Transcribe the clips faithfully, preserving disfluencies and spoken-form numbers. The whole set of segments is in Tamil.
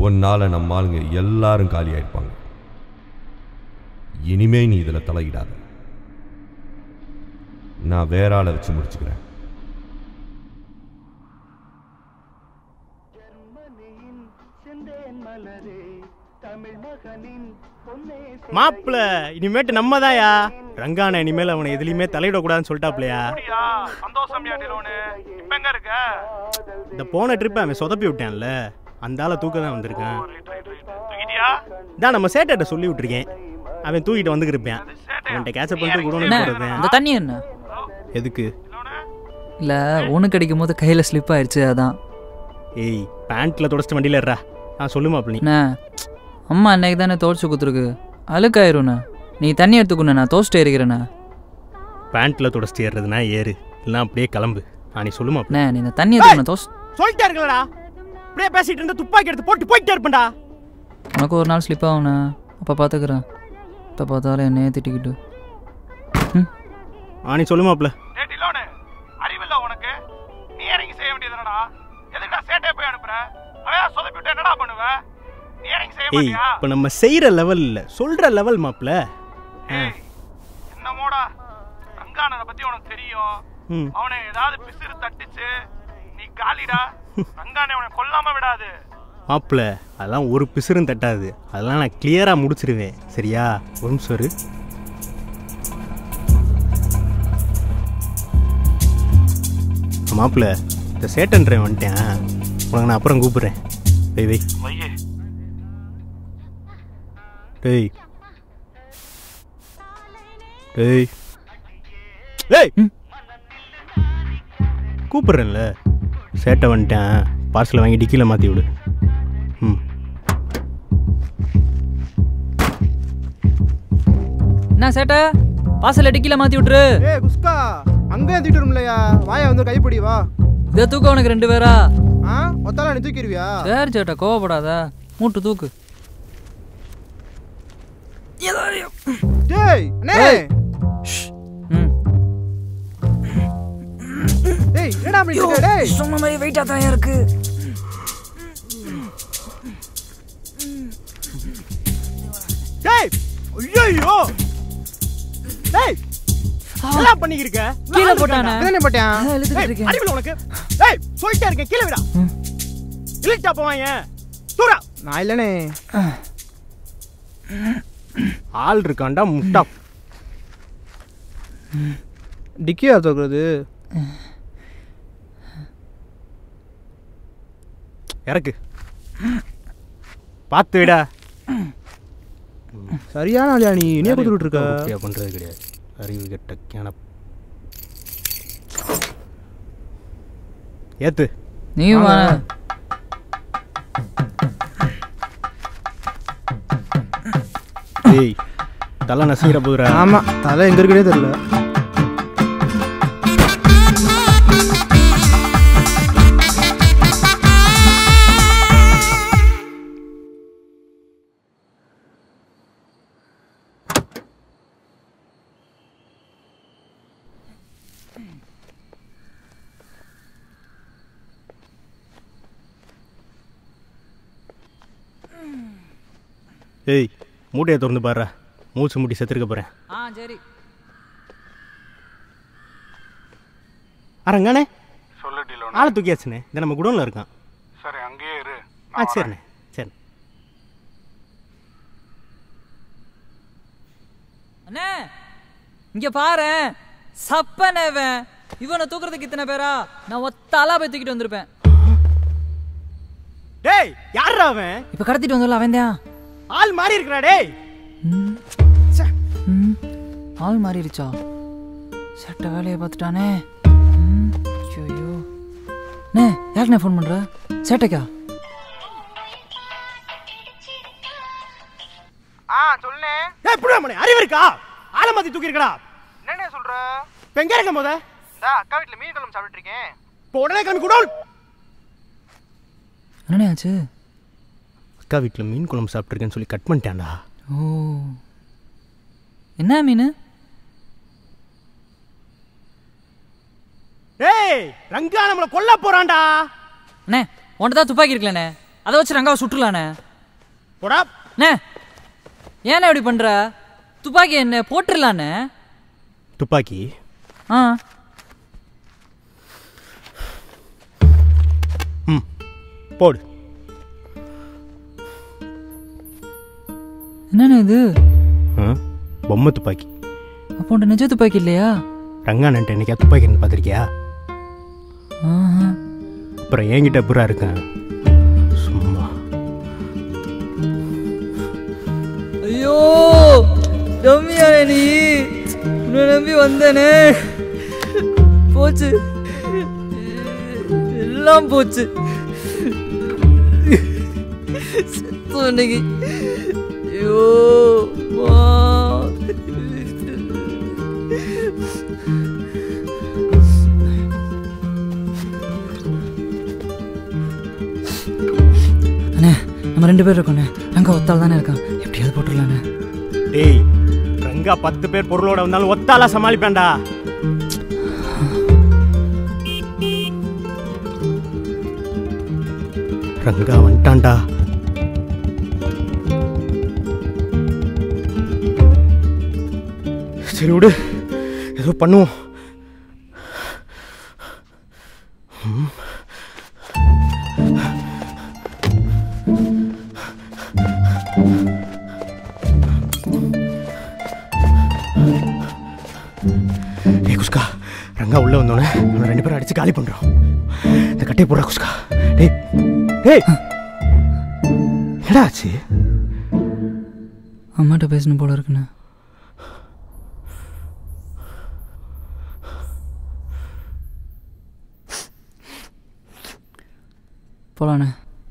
உன்னால நம்ம ஆளுங்க எல்லாரும் காலியாயிருப்பாங்க. இனிமே நீ இதுல தலையிடாத. நான் வேற ஆளை வச்சு முடிச்சுக்கிறேன். மாப்பிள இனிமேட்டு நம்ம தான்யா. ரங்கான இனிமேல் அவனை எதுலையுமே தலையிடக்கூடாதுன்னு சொல்லிட்டாப்லையா. இந்த போன ட்ரிப்பை அவன் சொதப்பி விட்டான்ல, அந்த ஆளை தூக்க தான் வந்திருக்கான். தான் நம்ம சேட்டை சொல்லி விட்டுருக்கேன், அவன் தூக்கிட்டு வந்துக்கிருப்பேன். அவன்கிட்ட கேட்சப் பண்ணிட்டு குடோனுக்கு போடுறேன். இந்த தண்ணி என்ன எதுக்கு இல்ல உனக்கு அடிக்கும் போது கையில ஸ்லிப் ஆயிடுச்சு அதான். ஏய் பேண்ட்ல தொடச்சிட்டு வண்டியில ஏறா. ஆ சொல்லுமா அப்படி. அம்மா அன்னைக்கு தானே துவைச்சு கொடுத்துருக்கு, அழுக்காயிருண்ணா. நீ தண்ணி எடுத்துக்கணும், நான் தோச்சிட்டு ஏறிக்கிறேண்ணா. பேண்ட்ல தொடச்சிட்டு ஏறுறதுனா ஏறு, இல்லை அப்படியே கிளம்பு. ஆ நீ சொல்லுமா அண்ணே, நீ இந்த தண்ணி எடுத்துக்கணும். தோஸ் சொல்லிட்டே இருக்கலடா, அப்படியே பேசிட்டு இருந்தா துப்பாக்கி எடுத்து போட்டு போயிட்டே இருப்பேன்டா. உனக்கு ஒரு நாள் ஸ்லிப் ஆகுண்ணா, அப்போ பார்த்துக்கிறேன். இப்போ பார்த்தாலும் என்னையே திட்டிக்கிட்டு. ம் ஆ நீ சொல்லுமாப்ல. டேய் டிலோனே, அறிவில்ல உனக்கு? நீ இறங்கி செய்ய வேண்டியதுடா. எதுக்குடா சேட்டை போய் அனுப்புற? அவன் சொதப்பி விட்டு என்னடா பண்ணுவ? நீ இறங்கி செய்ய மாட்டியா? இப்போ நம்ம செய்யற லெவல் இல்ல, சொல்ற லெவல் மாப்ள. ஏய் என்னமோடா, ரங்கானனை பத்தி உனக்கு தெரியும். அவனை ஏதாவது பிசிறு தட்டிச்சு நீ காலிடா. ரங்கானே அவனை கொல்லாம விடாது மாப்ள. அதெல்லாம் ஒரு பிசிறும் தட்டாது, அதெல்லாம் நான் கிளியரா முடிச்சிருவேன். சரியா? ஒரு நிமிஷம் இரு. மாப்பிள்ள இந்த சேட்டன் ட்ரைவ் வந்துட்டேன், உனக்கு நான் அப்புறம் கூப்பிடுறேன். வை வை டேய் டேய் டேய் கூப்பிடுறேன்ல. சேட்டை வந்துட்டேன், பார்சலை வாங்கி டிக்கியில் மாற்றி விடு. ம் என்ன சேட்டை, பார்சலை டிக்கியில் மாற்றி விட்டுரு. ஏய் குஸ்கா, அங்கே தூக்கிட்டு வரும்லையா, வாயா வந்து கைப்பிடி வா. இதை தூக்க உனக்கு ரெண்டு பேரா? ஆ ஒத்தால நீ தூக்கிடுவியா? சரி சேட்டா, கோவப்படாத, மூட்டு தூக்கு. டேய் அண்ணே. ம் டேய் என்னடா பண்ணிட்டு டேய்? சொன்ன மாதிரி வெயிட்டா தான் இருக்கு. டேய் ஐயோ டேய் என்ன பண்ணிக்கிருக்க? கீழ போட்டானே. என்ன போட்டான்? எழுதிட்டு இருக்கேன். அறிவில உனக்கு? டேய் சொல்லிட்டே இருக்கேன், கீழ விடா. இழுட்டா போவாங்க தூரா. நான் இல்லனே. ஆள் இருக்காண்டா முட்டா. டிக்கியா தோக்குறது? இறக்கு பார்த்து விடா. சரியான ஆளியா நீ? இனியா கொடுத்துட்டு இருக்க? பண்றது கிடையாது, அறிவு கெட்ட கேன. ஏத்து நீ வா. ஏய் தலை நசிக்கிற போதுரா. ஆமா, தலை எங்க இருக்குனே தெரியல. ஏய் மூட்டையை திறந்து பாரு, மூச்சு முட்டி செத்துருக்க போறேன். ஆ சரி. அரங்கானே சொல்லு டிலோனே. ஆளை தூக்கியாச்சுண்ணே, இந்த நம்ம குடோன்ல இருக்கான். சரி அங்கேயே இரு. ஆ சரிண்ணே சரி. அண்ணே இங்க பாரு, சப்பனவன் இவனை தூக்குறதுக்கு இத்தனை பேரா? நான் ஒத்தாலா போய் தூக்கிட்டு வந்திருப்பேன். டேய் யாரா அவன்? இப்ப கடத்திட்டு வந்தல அவன் தான். ஆள் மாறி இருக்கடா டேய். ஆள் மாறிடுச்சா? சட்ட வேலையை பார்த்துட்டானே. ஐயோ நே, யாருக்குண்ணே ஃபோன் பண்ற? சேட்டைக்கா? ஆ சொல்லுனே. ஏய் புடிடா மணி, அறிவு இருக்கா? ஆளை மாத்தி தூக்கி இருக்கடா. என்னண்ணே சொல்ற? இப்ப எங்க இருக்க போத? டா அக்கா வீட்ல மீன் குழம்பு சாப்பிட்டு இருக்கேன். இப்போ உடனே கிளம்பி குடோன். என்னண்ணே ஆச்சு? அக்கா வீட்டில் மீன் குழம்பு சாப்பிட்ருக்கேன்னு சொல்லி கட் பண்ணிட்டான்டா. ஓ என்ன மீன்? ஏய் ரங்கா நம்மளை கொல்ல போறான்டா. அண்ணே உன்கிட்ட தான் துப்பாக்கி இருக்கலண்ணே, அதை வச்சு ரங்காவை சுட்டுலானே. போடா அண்ணே ஏண்ணே இப்படி பண்ற? துப்பாக்கி என்ன போட்டுடலானே. துப்பாக்கி? ஆ ம் போடு. என்னண்ணே இது? பொம்மை துப்பாக்கி. அப்போ உன்ட்ட நிஜ துப்பாக்கி இல்லையா? ரங்கானன்ட்ட என்னைக்கா துப்பாக்கி பார்த்துருக்கியா? ஆஹா. அப்புறம் என்கிட்ட புறா இருக்கேன் சும்மா. ஐயோ ரம்யானே, நீ உன்னை நம்பி வந்தனே, போச்சு எல்லாம் போச்சு. செத்து இன்னைக்கு. ஐயோ அண்ணே நம்ம ரெண்டு பேர் இருக்கோண்ணே. ரங்கா ஒத்தால் தானே இருக்கான், எப்படியாவது போட்டுடலாண்ணே. டேய் ரங்கா பத்து பேர் பொருளோட வந்தாலும் ஒத்தாலா சமாளிப்பேன்டா. ரங்கா வந்துட்டான்டா. சரி விடு, ஏதோ பண்ணுவோம். ஏ குஸ்கா, ரங்கா உள்ள வந்தோடனே நம்ம ரெண்டு பேரும் அடிச்சு காலி பண்றோம். இந்த கட்டையை போடுற குஸ்கா. டேய் டேய் என்னடா ஆச்சு? அம்மாட்ட பேசணும் போல இருக்குண்ணே. போலாண்ணே.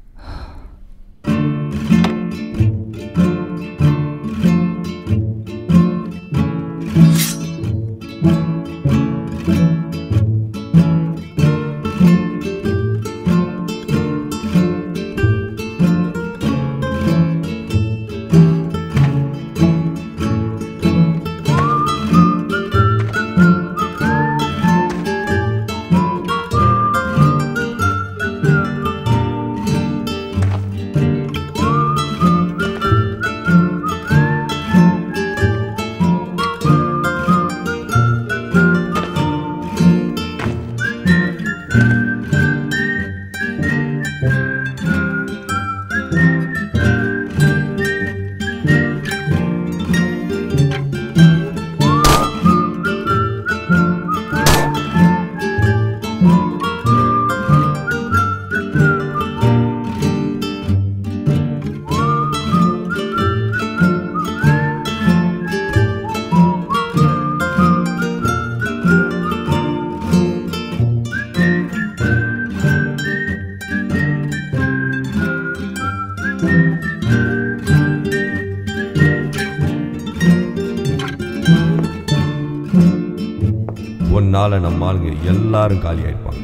உன்னால நம்ம ஆளுங்க எல்லாரும் காலி ஆயிருப்பாங்க.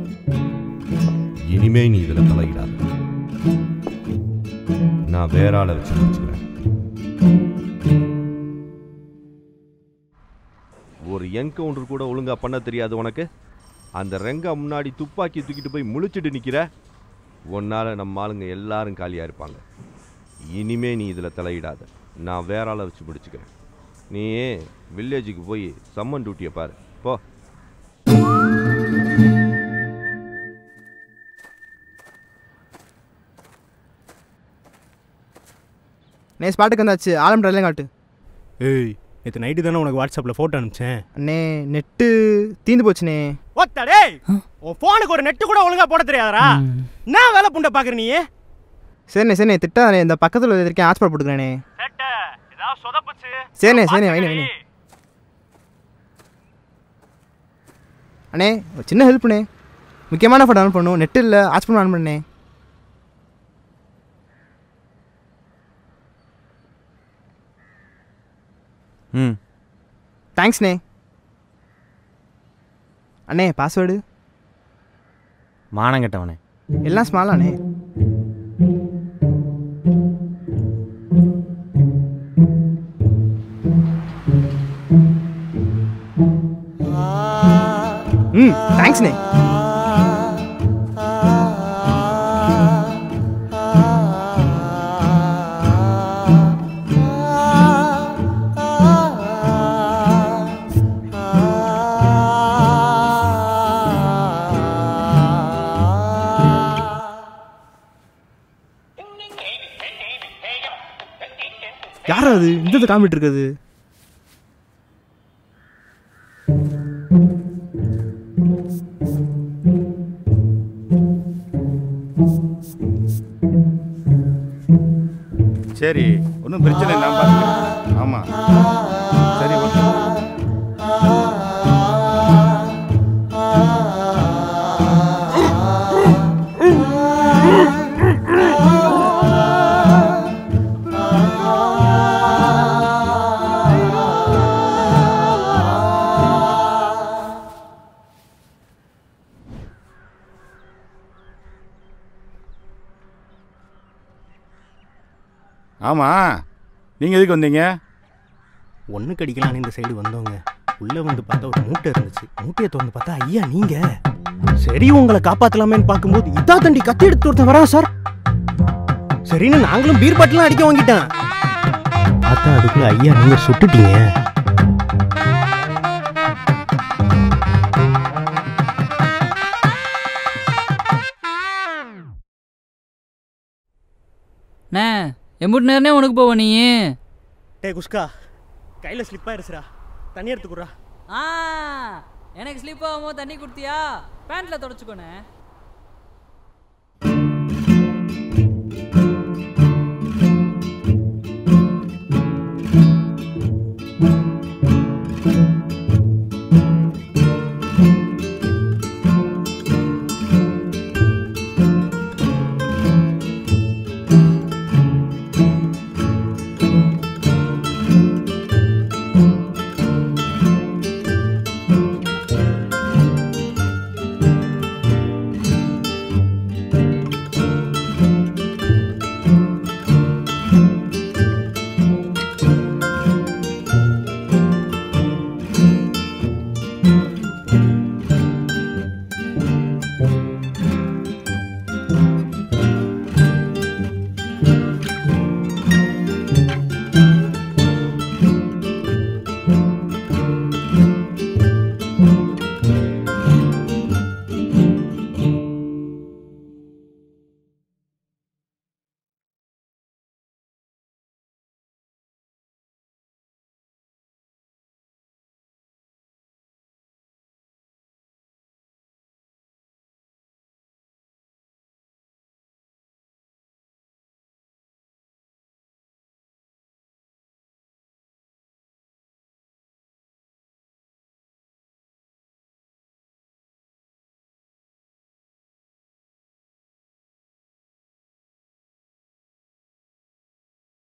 இனிமே நீ இதுல தலையிடாத. நான் வேற ஆளை வச்சு முடிச்சுக்கிறேன். ஒரு என்கவுண்டர் கூட ஒழுங்கா பண்ண தெரியாது உனக்கு. அந்த ரங்கா முன்னாடி துப்பாக்கி தூக்கிட்டு போய் முழிச்சிட்டு நிக்கிற. உன்னால நம்ம ஆளுங்க எல்லாரும் காலியா இருப்பாங்க. இனிமே நீ இதுல தலையிடாத. நான் வேற ஆளை வச்சு முடிச்சுக்கிறேன். நீ வில்லேஜுக்கு போய் சம்மன் டியூட்டியை பாரு போ. நே ஸ்பாட்டுக்கு வந்தாச்சு. ஆலம் ட்ரெயிலையும் காட்டு. ஏய் நேற்று நைட்டு தானே உனக்கு வாட்ஸ்அப்பில் ஃபோட்டோ அனுப்பிச்சேன். அண்ணே நெட்டு தீந்து போச்சுண்ணே. ஒத்தடே உன் ஃபோனுக்கு ஒரு நெட்டு கூட ஒழுங்கா போட தெரியாதரா? நான் வேலை புண்டை பார்க்குற நீ. சரிண்ணே சரிண்ணே திட்டாதே. இந்த பக்கத்தில் இருக்கேன் ஹாட்ஸ்பாட் போட்டுக்கிறேனே. சரிண்ணே சரிண்ணே வைண்ணே வைண்ணே. அண்ணே ஒரு சின்ன ஹெல்ப்ண்ணே. முக்கியமான ஃபோட்டோ ஆன் பண்ணும். நெட்டு இல்லை, ஹாட்ஸ்பாட் ஆன் பண்ணே. ம் தேங்க்ஸ்ண்ணே. அண்ணே பாஸ்வேர்டு மானங்கட்டவனே. எல்லாம் ஸ்மாலாண்ணே. ம் தேங்க்ஸ்ண்ணே. யாரா அது இந்த காமிட்டு இருக்குது? சரி, ஒன்றும் பிரச்சனை இல்லை, நான் பார்த்துக்கிறேன். ஆமாம், சரி, ஓகே. ஆமாம், நீங்கள் எதுக்கு வந்தீங்க? ஒன்று கடிக்கலான்னு இந்த சைடு வந்தவங்க. உள்ளே வந்து பார்த்தா ஒரு மூட்டை இருந்துச்சு. மூட்டையை திறந்து பார்த்தா ஐயா நீங்கள். சரி உங்களை காப்பாற்றலாமேன்னு பார்க்கும்போது இதா தண்டி கத்தி எடுத்து ஒருத்தன் வரா சார். சரின்னு நாங்களும் பீர் பாட்டிலாம் அடிக்க வாங்கிட்டேன். பார்த்தா அதுக்குள்ள ஐயா நீங்கள் சுட்டுட்டீங்க. அண்ணே எம்புட்டு நேரனே உனக்கு போவ நீ? டே குஸ்கா, கையில் ஸ்லிப் ஆயிடுச்சுடா, தண்ணி எடுத்துக்குறா. ஆ எனக்கு ஸ்லிப் ஆகும்போது தண்ணி கொடுத்தியா? பேண்ட்ல தொடச்சுக்கோண்ணே.